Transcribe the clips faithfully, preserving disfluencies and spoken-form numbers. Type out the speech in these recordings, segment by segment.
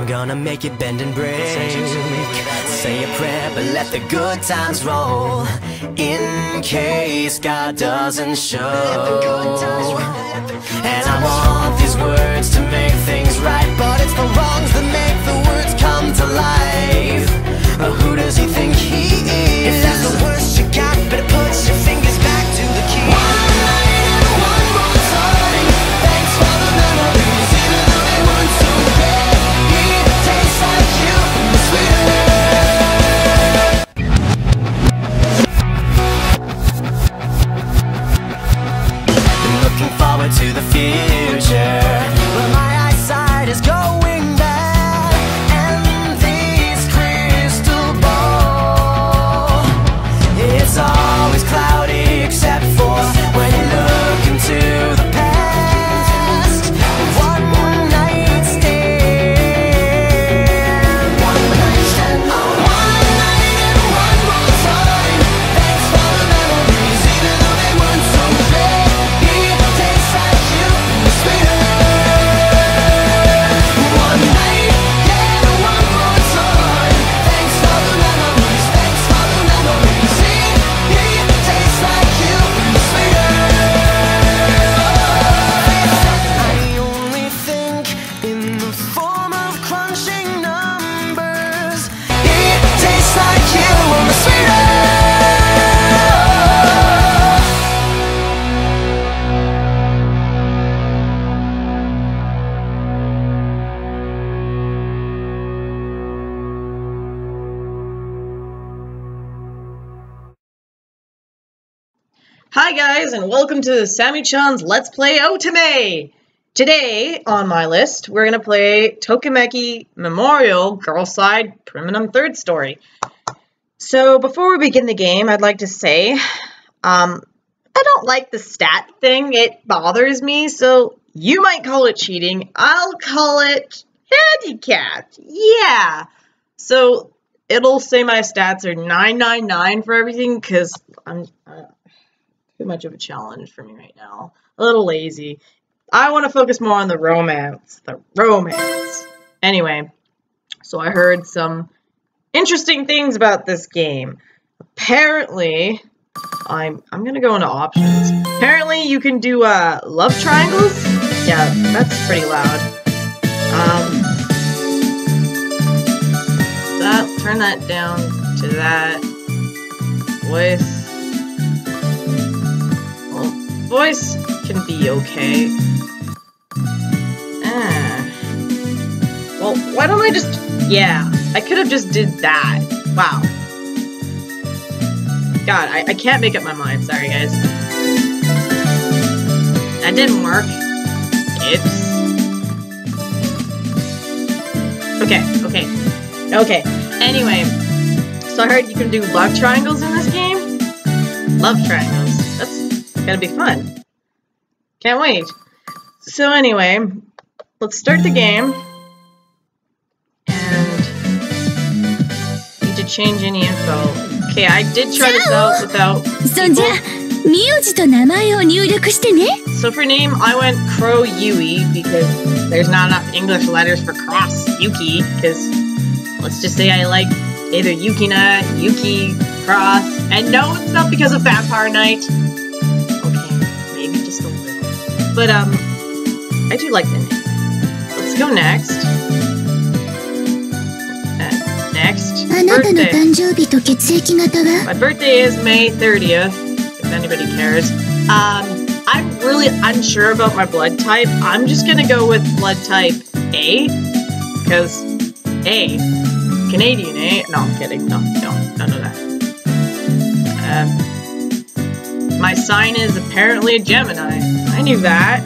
gonna make it bend and break. Say a prayer, but let the good times roll, in case God doesn't show. And I want these words to make things right, but it's the wrongs that make the words come to life. But who does he think he is? If that's the worst you got, better put your fingers back to the key. One night and one more time. Thanks for the memories, even though they weren't so great. It tastes like you, sweeter. Looking forward to the future, but my eyesight is going bad, and this crystal ball, it's always cloudy except for when you look into the past. One night stand, one night stand, oh, one night and one more time. Thanks for the memories, even though they weren't so great. Tastes like you, sweeter. One night, yeah, one more time. Thanks for the memories, thanks for the memories. It, it tastes like you, sweeter. I only think in the form of crunching numbers. It tastes like you, sweeter. Hi guys, and welcome to Sammy-chan's Let's Play Otome! Today, on my list, we're gonna play Tokimeki Memorial Girl Side Priminum Third Story. So, before we begin the game, I'd like to say, um, I don't like the stat thing. It bothers me, so you might call it cheating. I'll call it handicapped. Yeah! So, it'll say my stats are nine nine nine for everything, because I'm... Uh, Too much of a challenge for me right now. A little lazy. I want to focus more on the romance. The romance. Anyway, so I heard some interesting things about this game. Apparently, I'm I'm gonna go into options. Apparently, you can do uh love triangles. Yeah, that's pretty loud. Um, that turn that down to that with. Voice can be okay. Ah. Well, why don't I just... Yeah, I could have just did that. Wow. God, I, I can't make up my mind. Sorry, guys. That didn't work. Oops. Okay, okay. Okay. Anyway, so I heard you can do love triangles in this game? Love triangles. That's... gonna be fun. Can't wait. So anyway, let's start the game. And need to change any info. Okay, I did try this out without people. So for name, I went Crow Yui because there's not enough English letters for cross Yuki. Because let's just say I like either Yukina, Yuki, Cross, and no, it's not because of Vampire Knight. But, um, I do like the name. Let's go next. Uh, next. Birthday. My birthday is May thirtieth, if anybody cares. Um, I'm really unsure about my blood type. I'm just gonna go with blood type A, because A. Canadian A. No, I'm kidding. No, no, none of that. Um, my sign is apparently a Gemini. I knew that.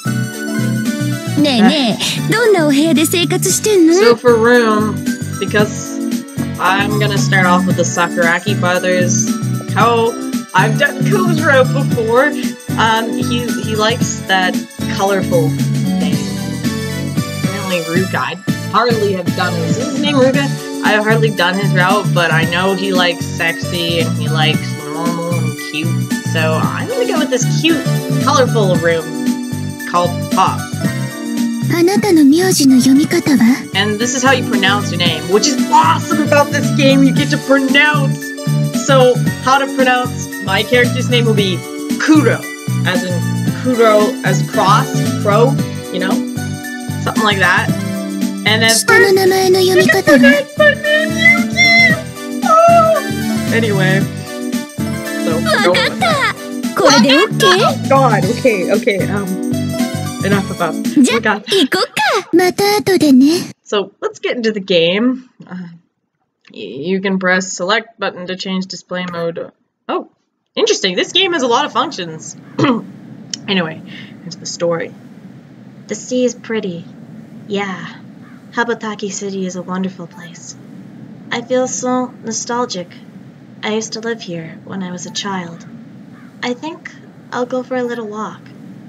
So for room, because I'm gonna start off with the Sakuragi brothers. How I've done Kozuro before. Um, he he likes that colorful thing. Apparently Ruka. I hardly have done his. Is his name Ruka? I've hardly done his route, but I know he likes sexy and he likes normal and cute. So I'm gonna go with this cute, colorful room called Pop. あなたの名字の読み方は? And this is how you pronounce your name, which is awesome about this game. You get to pronounce. So, how to pronounce my character's name will be Kuro, as in Kuro as cross, crow, you know, something like that. And then 下の名前の読み方は? my name Yuki. Oh. Anyway, so go with that. これで OK? God, okay, okay. Um, enough about. じゃ、 Oh God. 行こっか。また後でね。 So let's get into the game. Uh, you can press select button to change display mode. Oh, interesting. This game has a lot of functions. Anyway, into the story. The sea is pretty. Yeah, Habataki City is a wonderful place. I feel so nostalgic. I used to live here when I was a child. I think I'll go for a little walk.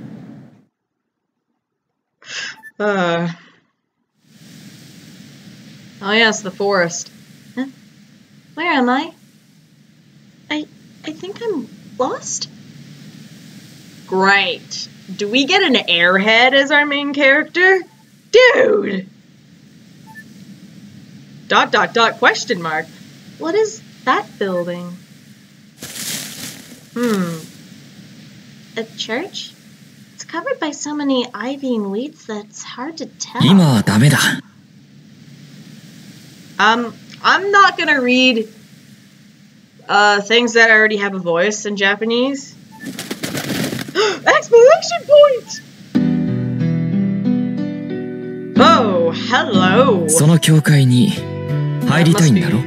Uh. Oh yes, the forest. Huh? Where am I? I I think I'm lost? Great. Do we get an airhead as our main character? Dude! Dot dot dot question mark. What is that building? Hmm. A church? It's covered by so many ivy and weeds that it's hard to tell. 今はダメだ。 Um, I'm not gonna read uh, things that already have a voice in Japanese. Exclamation point! Oh, hello. その教会に入りたいんだろ?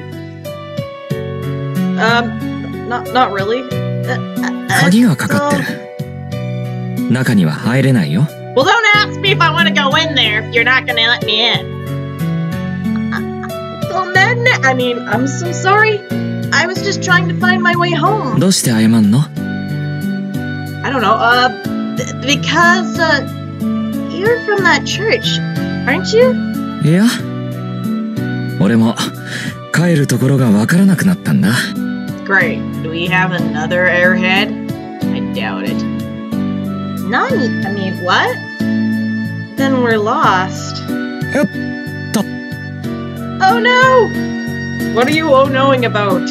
Um, not not really. Uh, uh, 鍵がかかってる。中には入れないよ。 Well, don't ask me if I want to go in there if you're not gonna let me in. Well, then, I mean, I'm so sorry. I was just trying to find my way home. どうして謝んの? I don't know. Uh, th because uh, You're from that church, aren't you? いや、俺も帰るところがわからなくなったんだ。 Great. Do we have another airhead? I doubt it. Nani? I mean, what? Then we're lost. よっと。 Oh no! What are you oh knowing about?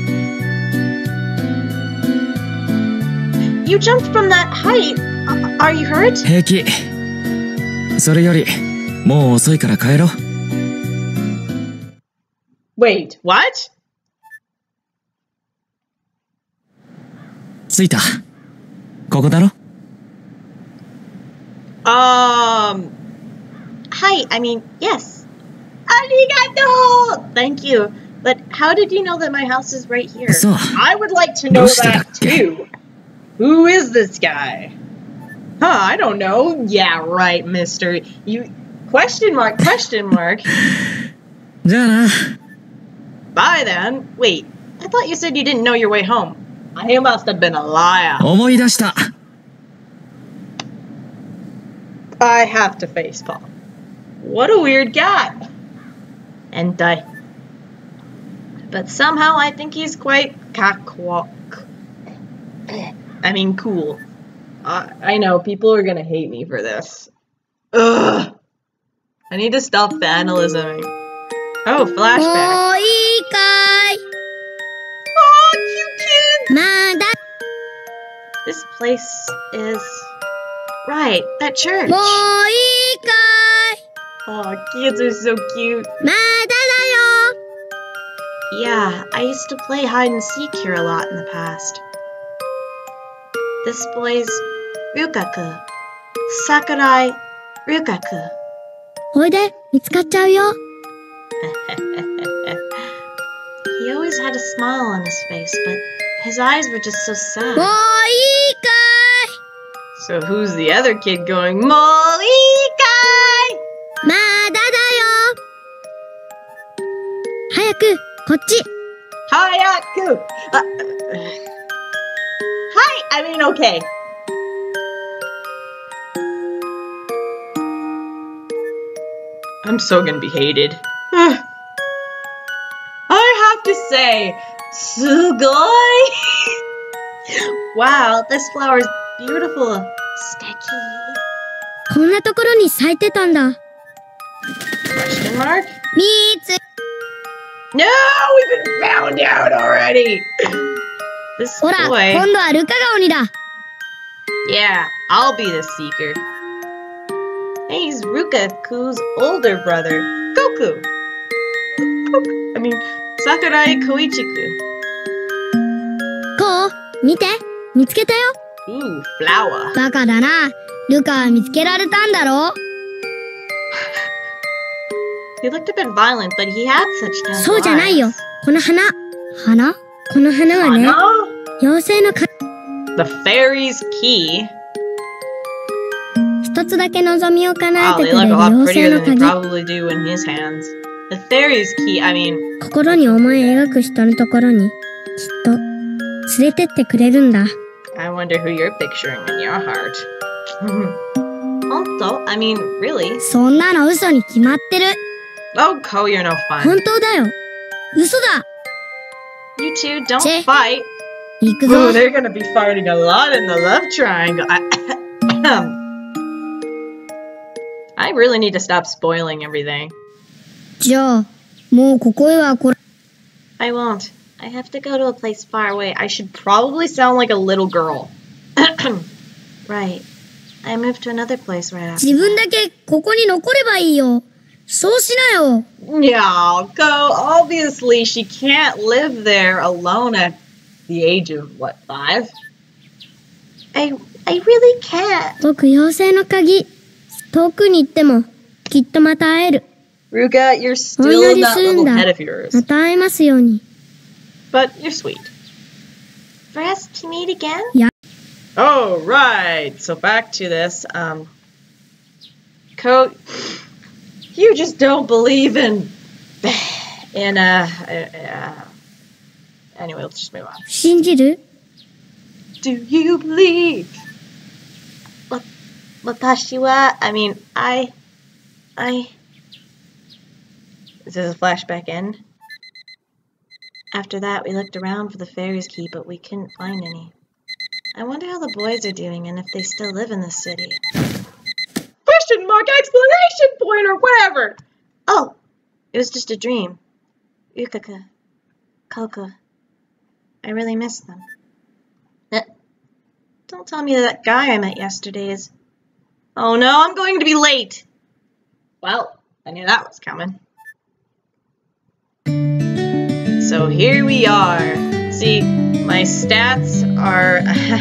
You jumped from that height. Uh, are you hurt? 平気。それより、もう遅いから帰ろう。 Wait, what? 着いた。ここだろ? Um... Hi, I mean, yes. Arigato! Thank you. But how did you know that my house is right here? そう。 I would like to know that too. Who is this guy? Huh, I don't know. Yeah, right, mister. You... Question mark, question mark. じゃあな。 Bye then. Wait, I thought you said you didn't know your way home. I must have been a liar. 思い出した。 I have to facepalm. What a weird guy. And I... But somehow I think he's quite cakewalk. I mean, cool. I, I know, people are gonna hate me for this. Ugh. I need to stop vandalisming. Oh, flashback. もういいかい? Oh, cute kid! まだ This place is... Right, that church. もういいかい? Oh, kids are so cute. まだだよ. Yeah, I used to play hide and seek here a lot in the past. This boy's Ryukaku. Sakurai Ryukaku. おいで、見つかっちゃうよ。 He always had a smile on his face, but his eyes were just so もう sad. いいかい? So who's the other kid going, Molly まだだよ. 早く、こっち。 Hayaku! Uh, hi! I mean, okay. I'm so gonna be hated. I have to say, sugoi! Wow, this flower is beautiful. Sticky. こんなところに咲いてたんだ。 Question mark? みーつ、 No, we've been found out already. This ほら、 boy. 今度はルカが鬼だ。 Yeah, I'll be the seeker. Hey, he's Rukaku's older brother, Goku. Goku. I mean, Sakurai Koichiku. こう、見て、見つけたよ。 Ooh, flower. バカだな。ルカは見つけられたんだろ。 He looked a bit violent, but he had such nice そうじゃないよ。 eyes. この花。花この花はね、 Anna? 妖精のか、 The fairy's key. 一つだけ望みを叶 Wow, え they てく look れ a る lot 妖精 prettier の than they 鍵。 probably do in his hands. The fairy's key, I mean, 心に思い描く人のところに、きっと、連れてってくれるんだ。 I wonder who you're picturing in your heart. Also, I mean, really. そんなの嘘に決まってる。 Oh, Ko, you're no fun. 本当だよ。嘘だ。 You two don't Che. fight. 行くぞ Ooh,。they're gonna be fighting a lot in the love triangle. I, I really need to stop spoiling everything. じゃあ、もうここへは来ら、 I won't. I have to go to a place far away. I should probably sound like a little girl. Right. I moved to another place right after. 自分だけここに残ればいいよ。そうしなよ。 Yeah, Ko, obviously she can't live there alone at the age of, what, five? I I really can't. 僕、妖精の鍵。遠くに行っても、きっとまた会える。 Ruka, you're still お祈 in り that するん little だ。 head of yours. また会えますように。 But you're sweet. For us to meet again? Oh, right. So back to this. Um, Ko, you just don't believe in, in, uh, uh, anyway, let's just move on. 信じる？ Do you believe? Watashi wa, I mean, I, I, Is this a flashback end? after that we looked around for the fairy's key, but we couldn't find any. I wonder how the boys are doing and if they still live in this city. Question mark, explanation point, or whatever. Oh, it was just a dream. Ukaka, Koko, I really miss them. Eh, don't tell me that guy I met yesterday is... Oh no, I'm going to be late. Well, I knew that was coming. So here we are. See, my stats are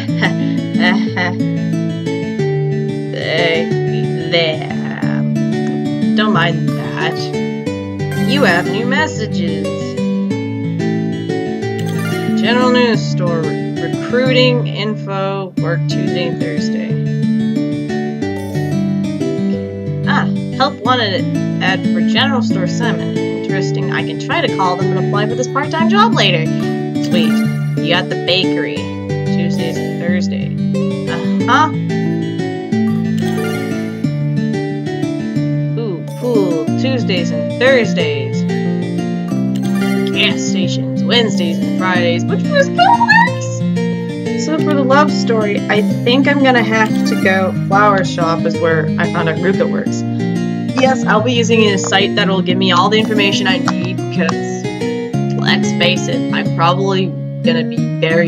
there. Don't mind that. You have new messages. General news store, recruiting info, work Tuesday and Thursday. Ah, help wanted ad for general store Simon. Interesting. I can try to call them and apply for this part-time job later. Sweet. You got the bakery. Tuesdays and Thursdays. Uh-huh. Ooh, pool. Tuesdays and Thursdays. Gas stations. Wednesdays and Fridays. Which was kind of nice. So for the love story, I think I'm gonna have to go. Flower Shop is where I found out Ruka works. Yes, I'll be using a site that'll give me all the information I need because, let's face it, I'm probably gonna be very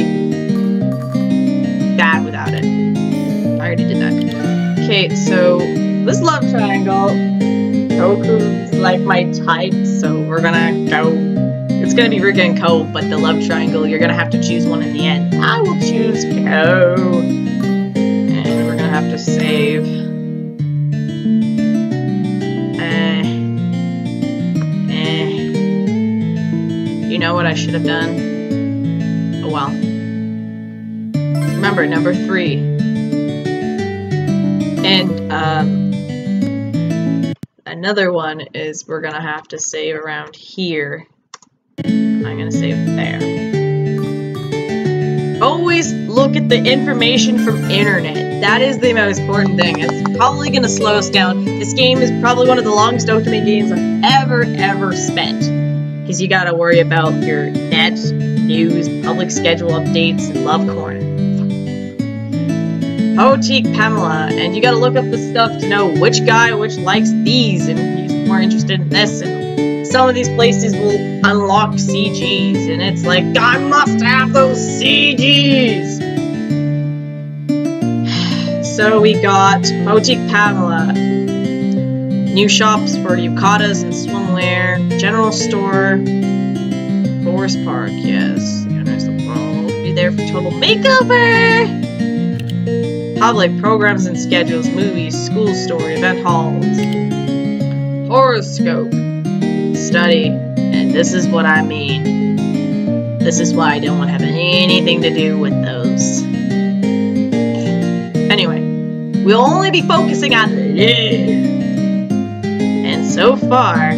bad without it. I already did that. Okay, so this love triangle, Goku's like my type, so we're gonna go. It's gonna be Ruka and Ko, but the love triangle, you're gonna have to choose one in the end. I will choose Ko. And we're gonna have to save. You know what I should have done? Oh well. Remember, number three. And, um... another one is we're gonna have to save around here. I'm gonna save there. Always look at the information from internet. That is the most important thing. It's probably gonna slow us down. This game is probably one of the longest Otome games I've ever, ever spent. Because you gotta worry about your net, news, public schedule updates, and love corner. Boutique Pamela, and you gotta look up the stuff to know which guy which likes these, and he's more interested in this, and some of these places will unlock C Gs, and it's like, I must have those C Gs! So we got Boutique Pamela, new shops for yukatas and swimwear, general store, Forest Park, yes, we'll be there for total makeover! Public programs and schedules, movies, school store, event halls, horoscope, study, and this is what I mean. This is why I don't want to have anything to do with those. Anyway, we'll only be focusing on live. And so far,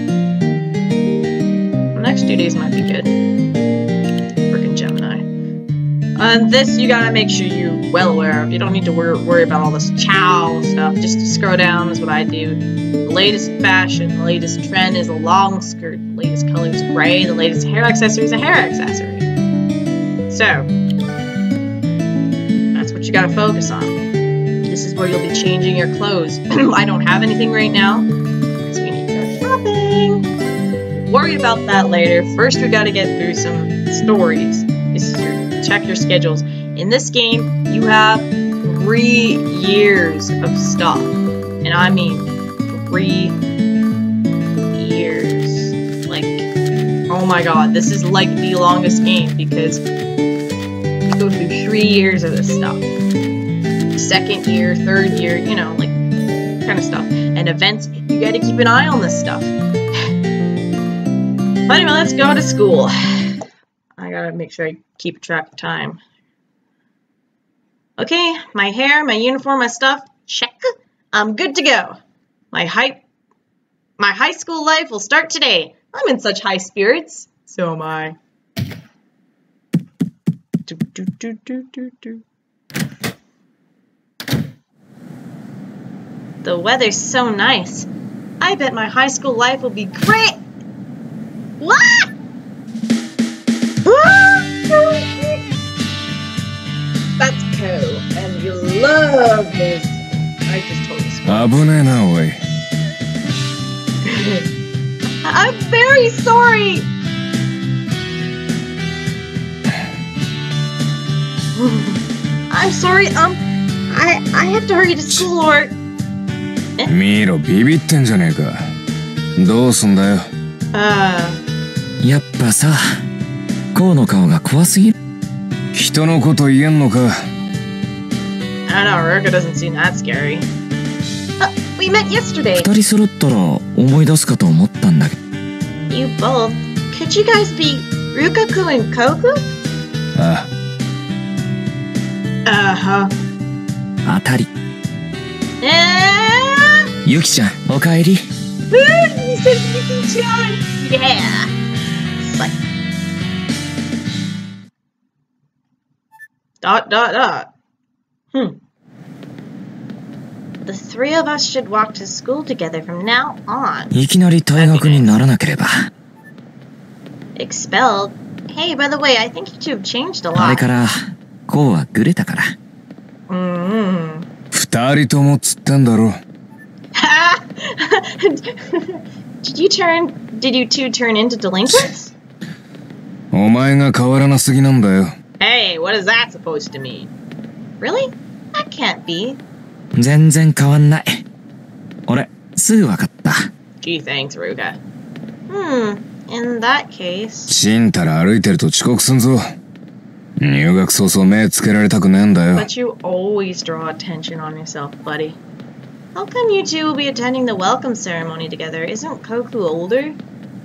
the next two days might be good. Frickin' Gemini. And this you gotta make sure you're well aware of. You don't need to wor worry about all this chow stuff. Just to scroll down is what I do. The latest fashion, the latest trend is a long skirt. The latest color is gray. The latest hair accessory is a hair accessory. So, that's what you gotta focus on. This is where you'll be changing your clothes. I don't have anything right now, because we need to go shopping. Worry about that later. First, we gotta get through some stories. This is your check your schedules. In this game, you have three years of stuff. And I mean three years. Like, oh my god, this is like the longest game because you go through three years of this stuff. Second year, third year, you know, like, kind of stuff. And events, you gotta keep an eye on this stuff. But anyway, let's go to school. I gotta make sure I keep track of time. Okay, my hair, my uniform, my stuff, check. I'm good to go. My high, my high school life will start today. I'm in such high spirits. So am I. Do, do, do, do, do, do. The weather's so nice. I bet my high school life will be great. What? That's cool, and you love this. I just told you. I'm very sorry. I'm sorry. Um, I I have to hurry to school or. ミロビビってんじゃねえか。どうすんだよ。 ああ。やっぱさ、こうの顔が怖すぎる。 人のこと言えんのか。 I don't know, Ruka doesn't seem that scary. Uh, we met yesterday. 二人揃ったら思い出すかと思ったんだけど。 You both? Could you guys be Ruka-kun and Koku? ああ。 当たり。 えー、 ゆきちゃん、おかえり。 He said Yuki-chan! Yeah! Like... Dot, dot, dot. Hmm. The three of us should walk to school together from now on. いきなり退学にならなければ。 Expelled? Hey, by the way, I think you two have changed a lot. あれから、こうはぐれたから。 うん。 二人ともつってんだろ。 Did you turn, did you two turn into delinquents? お前が変わらなすぎなんだよ。 Hey, what is that supposed to mean? Really? That can't be. 全然変わんない。俺、すぐわかった。 Gee, thanks, Ruka. Hmm, in that case... ちんたら歩いてると遅刻すんぞ。入学早々目つけられたくねえんだよ。 But you always draw attention on yourself, buddy. How come you two will be attending the welcome ceremony together? Isn't Koku older?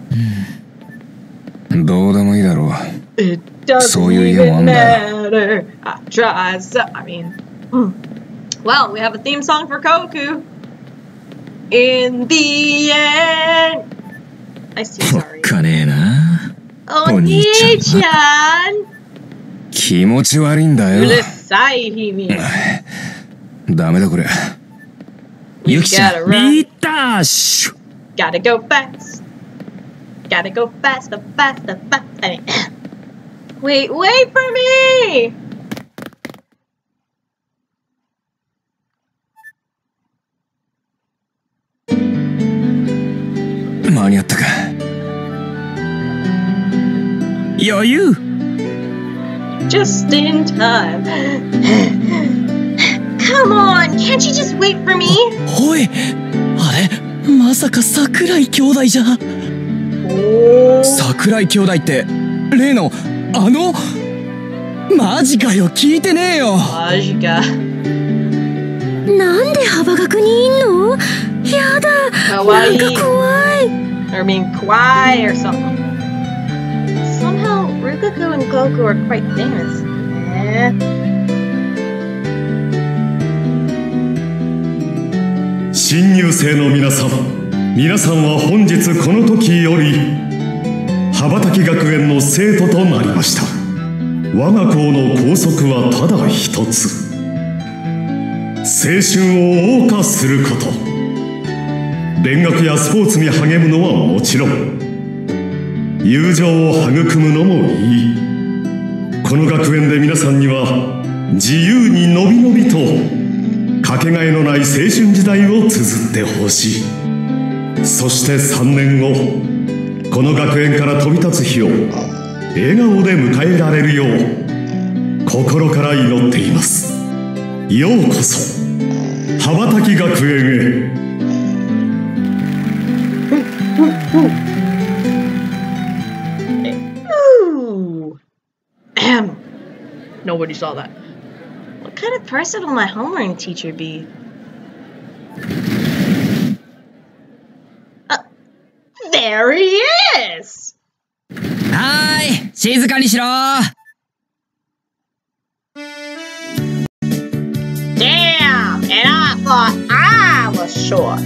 どうでもいいだろう。 It doesn't even matter. I try so. I mean, mm. Well, we have a theme song for Koku. In the end. I see. Sorry. おっかねえな。 お兄ちゃん。 気持ち悪いんだよ。 うるさい、君。 ダメだこれ。 ゆきちゃん、ビーターシュ。 Gotta go fast. Gotta go faster, faster, faster. I mean, wait, wait for me. 間に合ったか。 余裕。 Just in time. Come on, can't you just wait for me? おい、あれ、まさか桜井兄弟じゃ。桜井兄弟って例のあの。マジかよ、聞いてねえよ。 マジか。 なんで幅学にいんの？やだ。 かわいい。 なんか怖い。 Or mean kawaii or something. Somehow, Rukaku and Goku are quite famous. Eh. 新入生の皆さん、皆さんは本日この時より羽ばたき学園の生徒となりました。我が校の校則はただ一つ。青春を謳歌すること。勉学やスポーツに励むのはもちろん、友情を育むのもいい。この学園で皆さんには自由にのびのびとかけがえのない青春時代を綴ってほしい。そしてさんねんご、この学園から飛び立つ日を笑顔で迎えられるよう心から祈っています。ようこそ羽ばたき学園へ。 Ooh. Ahem. Nobody saw that. What kind of person will my homeroom teacher be? Uh, there he is! はーい、静かにしろ。 Damn! And I thought I was short.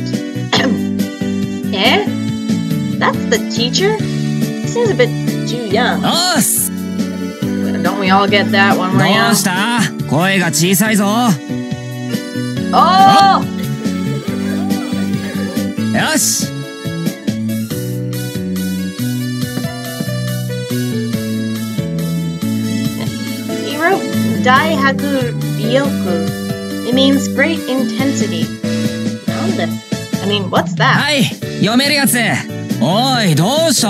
Eh? That's the teacher? He seems a bit too young. おっす。 Don't we all get that one ど way out? うした？声が小さいぞ。 Oh! よし。 He wrote Daihaku Ryoku. It means great intensity. I mean, what's that? はい、読めるやつ。おい、どうした？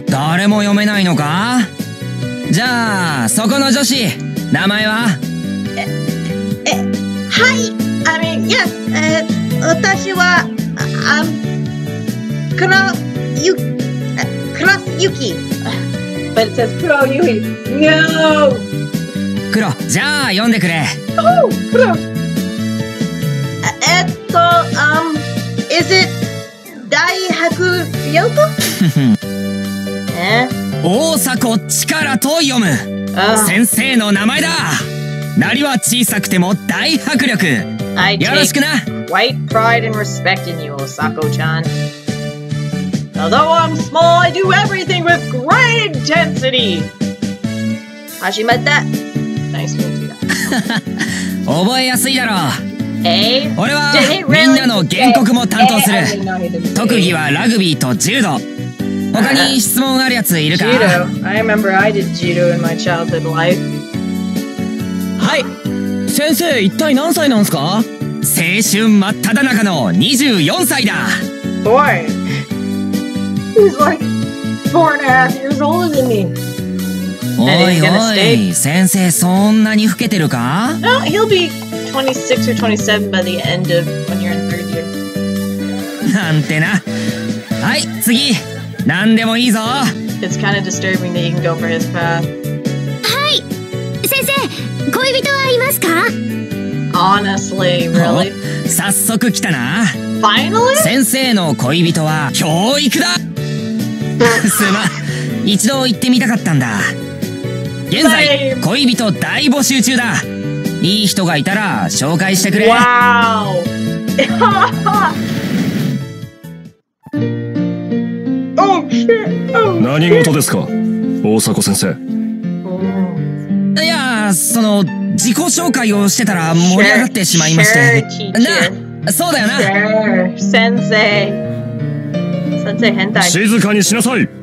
誰も読めないのか？じゃあ、そこの女子、名前は？ え、え、はい。I mean, yes. え、私は、あ、クラユ、クラスユキ。 But it says Kuro Yui. No! 黒、じゃあ読んでくれ。 Oh, Kuro! えっと、um, is it Daihaku Ryoko? え？ 大迫力と読む。 Oh, 先生の名前だ。なりは小さくても大迫力。 I よろし take くな。 quite pride and respect in you, Osako-chan. Although I'm small, I do everything with great intensity. Hashimata. Nice one, too. 覚えやすいだろう。 Hey, 俺は did he みんなの really 原告も担当す say- る。 I didn't know he did 特技はラグビーと柔道。他に質問あるやついるか？ Judo. I remember I did judo in my childhood life. はい。先生、一体何歳なんすか？青春真っ只中のにじゅうよんさいだ。 Boy, he's like four and a half years older than me. お And い he's gonna お stay. い、先生そんなに老けてるか？ No, he'll be twenty-six or twenty-seven by the end of when you're in third year. なんてな。はい、次。何でもいいぞ。 It's kind of disturbing that you can go for his path. はい。先生、恋人はいますか？ Honestly, really? 早速来たな。 Finally? 先生の恋人は教育だ。すまん、一度行ってみたかったんだ。現在恋人大募集中だ。いい人がいたら紹介してくれ。 Wow! Oh shit! Oh 何事ですか、大迫先生。 いや、その自己紹介をしてたら盛り上がってしまいまして。 Sure, teacher. なあ、そうだよな。 Sure, sensei. Sensei hentai. 静かにしなさい。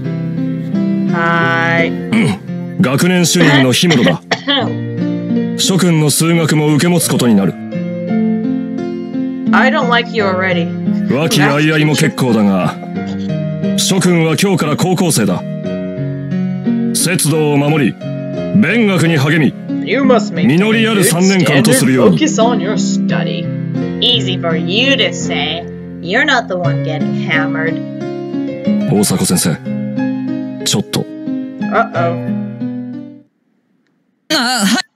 Hi. 学年主任の氷室だ。諸君の数学も受け持つことになる。 I don't like you already. 和気あいあいも結構だが、 諸君は今日から高校生だ。節度を守り、勉学に励み、 You must make 実りあるさんねんかんとするように。 Focus on your study. Easy for you to say. You're not the one getting hammered. 大迫先生、ちょっと。 Uh-oh. あ、はい。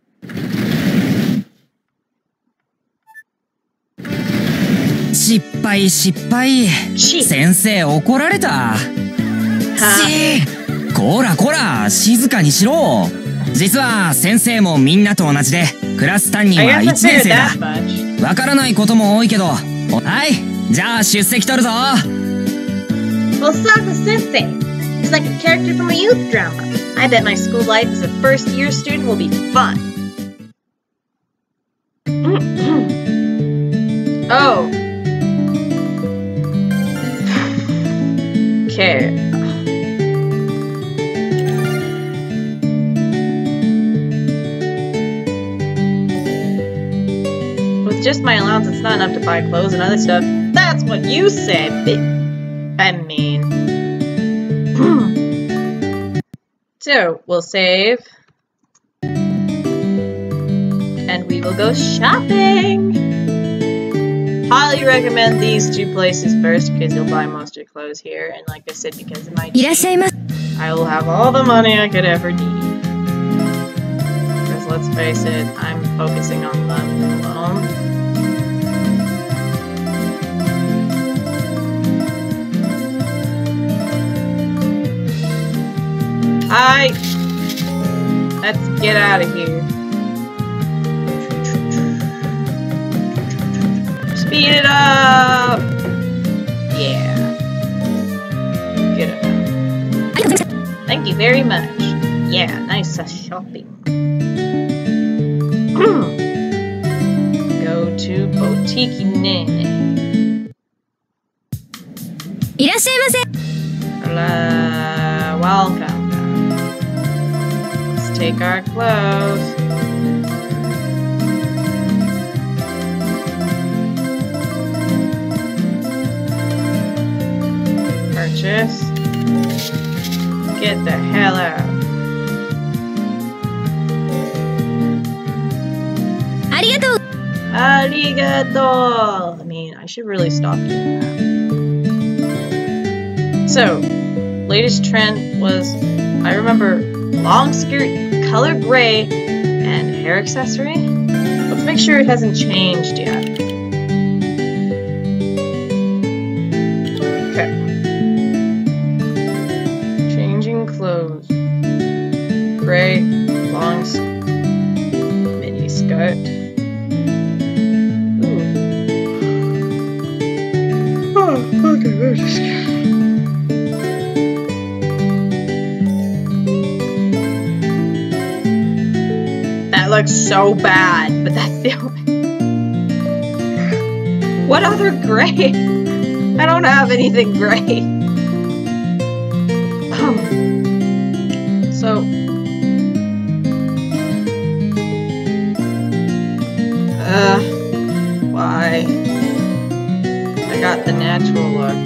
失敗失敗。先生怒られた。ちー、こらこら静かにしろ。実は先生もみんなと同じでクラス担任はいちねん生だ。わからないことも多いけど。はい、じゃあ出席取るぞ。 Osaka Sensei is like a character from a youth drama. I bet my school life as a first year student will be fun. Oh. Okay. With just my allowance, it's not enough to buy clothes and other stuff. That's what you said, but I mean. So, we'll save. And we will go shopping! Highly recommend these two places first because you'll buy most of your clothes here. And like I said, because of my cheat, I will have all the money I could ever need. Because let's face it, I'm focusing on them alone. Hi! Let's get out of here. Speed it up! Yeah. Get it. Thank you very much. Yeah, nice uh, shopping. Go to Boutique Nene. Hello, welcome. Let's take our clothes. Purchase. Get the hell out. Arigato. Arigato. I mean, I should really stop doing that. So, latest trend was, I remember, long skirt, color gray, and hair accessory. Let's make sure it hasn't changed yet. Okay. Changing clothes. Gray, long mini skirt. Ooh. Oh, okay, where's this guy? That looks so bad, but that's the only. What other gray? I don't have anything gray. So. Uh. Why? I got the natural look.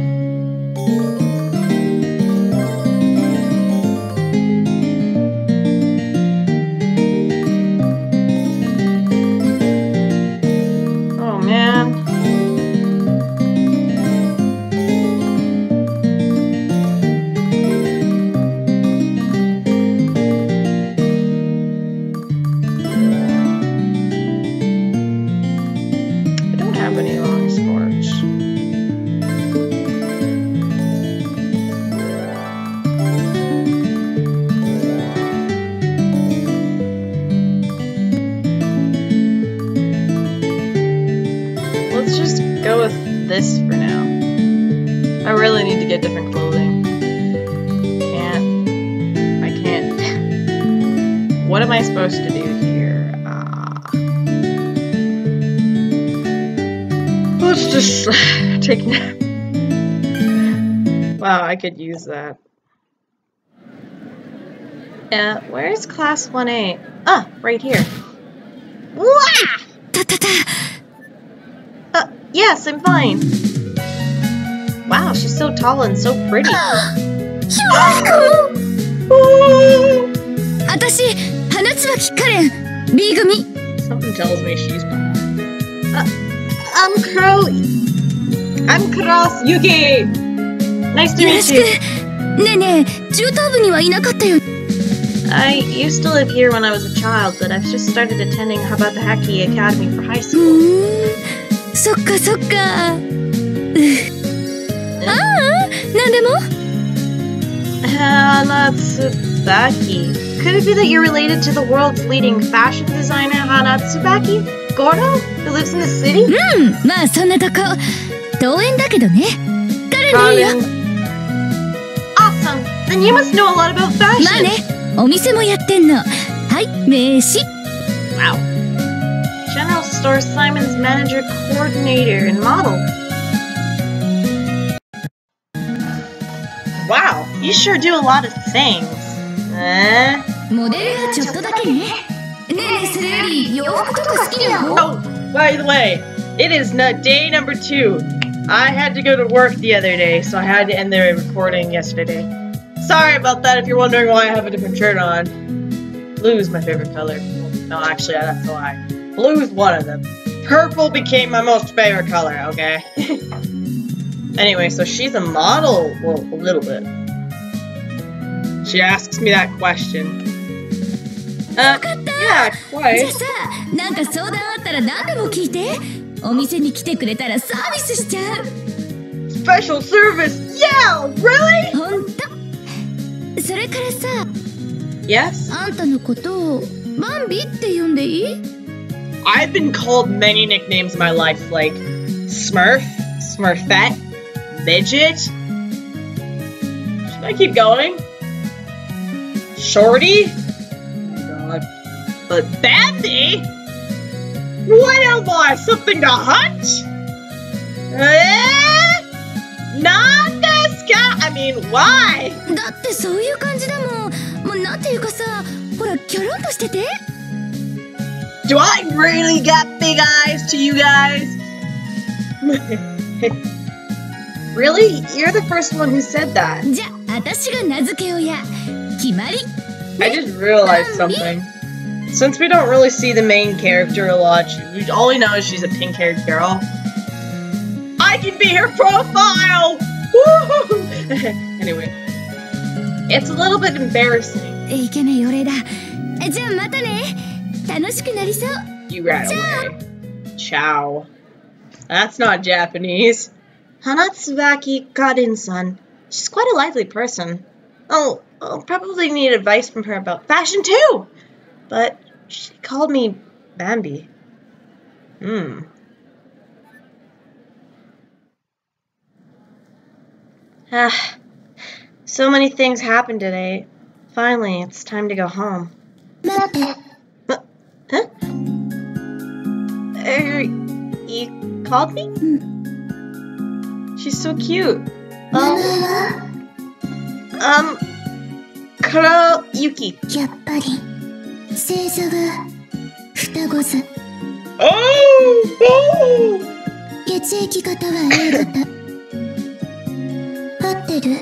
This for now. I really need to get different clothing. Can't. I can't. What am I supposed to do here? Uh, let's just take a nap. Wow, I could use that. Uh, where's class one A? Ah, right here. Wah! Uh, yes, I'm fine. Wow, she's so tall and so pretty. ひまわりくん 私、花椿カレン B 組 Something tells me she's uh, I'm Crow I'm Cross Yuki. Nice to よろ meet し you. くねえねえ、中等部にはいなかったよ I used to live here when I was a child, but I've just started attending Habataki Academy for high う school. ーんそっかそっかああ、なんでも Hanatsubaki. Could it be that you're related to the world's leading fashion designer Hanatsubaki? Gordo? Who lives in the city? うん、まあそんなとこ遠縁だけどね彼のよ Awesome! Then you must know a lot about まあ fashion! ね、お店もやってんのはい名刺 Wow. General Store Simon's manager, coordinator, and model. Wow, you sure do a lot of things. Eh? モデルはちょっとだけねねえねえ、それより洋服とか好きだよ Oh, by the way, it is not day number two. I had to go to work the other day, so I had to end the recording yesterday. Sorry about that if you're wondering why I have a different shirt on. Blue is my favorite color. No, actually, that's a lie. Blue is one of them. Purple became my most favorite color, okay? Anyway, so she's a model, well, a little bit. She asks me that question. Uh, yeah, じゃ quite. あさ、なんか相談あったら何でも聞いてお店に来てくれたらサービスしちゃう Special service! Yeah! Really? ほんとそれからさ Yes? あんたのことをバンビって呼んでいい I've been called many nicknames in my life, like Smurf, Smurfette, Midget. Should I keep going? Shorty? Oh my god. But Bambi? What am I? Something to hunt? Eh? Nandesuka? I mean, why? だってそういう感じだもんもうなんていうかさほらキョロンとしてて Do I really got big eyes to you guys? Really? You're the first one who said that. じゃあ私が名付け親決まり I just realized something. Since we don't really see the main character a lot, we all we know is she's a pink-haired girl. I can be her profile! Woo! Anyway. It's a little bit embarrassing. いけない俺だじゃあまたね楽しくなりそう You ran away. Ciao. That's not Japanese. Hanatsubaki Garin-san. She's quite a lively person. Oh, I'll probably need advice from her about fashion too! But she called me Bambi. Hmm. Ah, so many things happened today. Finally, it's time to go home. 待って Huh? Er, you called me? She's so cute. Um, um, Kuro Yuki. やっぱり星座は双子座 Oh! Oh! 血液型は A 型合ってる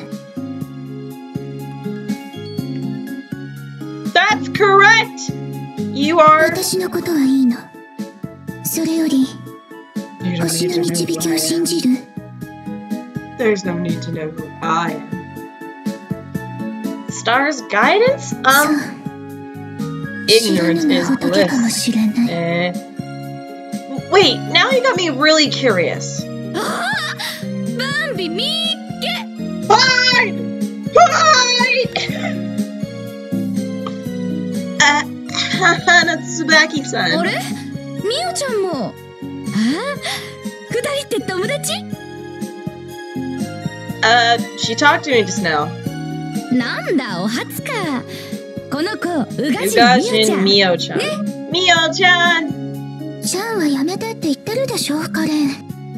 That's correct! You are... 私のことはいいのそれより You don't 星 need の to know 導 who きを I 信 am. じる There's no need to know who I am. Star's guidance? そう Um, 知ら Ignorance ぬが is 仏かも bliss. しれない Eh. wait, now you got me really curious. ああバンビ見っけ Hide! Hide! Uh, Hanatsubaki-san. あれみおちゃんもああ二人って友達 Uh, she talked to me just now. なんだお初かこの子宇賀神 Ugashin みおちゃん Mio-chan. Mio-chan! ちゃんはやめてって言ってるでしょカレン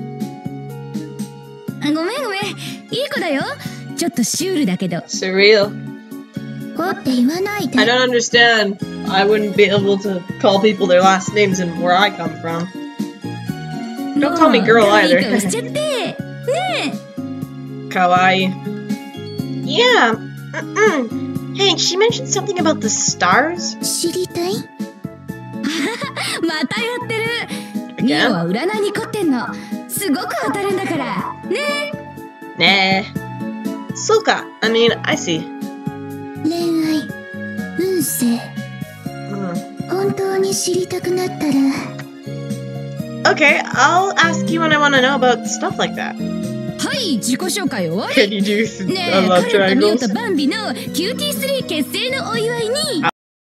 あごめんごめんいい子だよちょっとシュールだけど Surreal. こうって言わないで I don't understand. I wouldn't be able to call people their last names and where I come from. Don't call me girl もう可愛い either. 顔しちゃってねえ Kawaii. Yeah. Mm-mm. Hey, she mentioned something about the stars? 知りたいまたやってる。ミオは占いに凝ってんの。すごく当たるんだからね。 ねえ。そうか。I mean, I see. 恋愛、運勢、本当に知りたくなったら。 Okay, I'll ask you when I want to know about stuff like that. はい、自己紹介終わり。 Can you do some ねえ、 love カレンとミオ triangles? とバンビのキューティースリー結成のお祝いに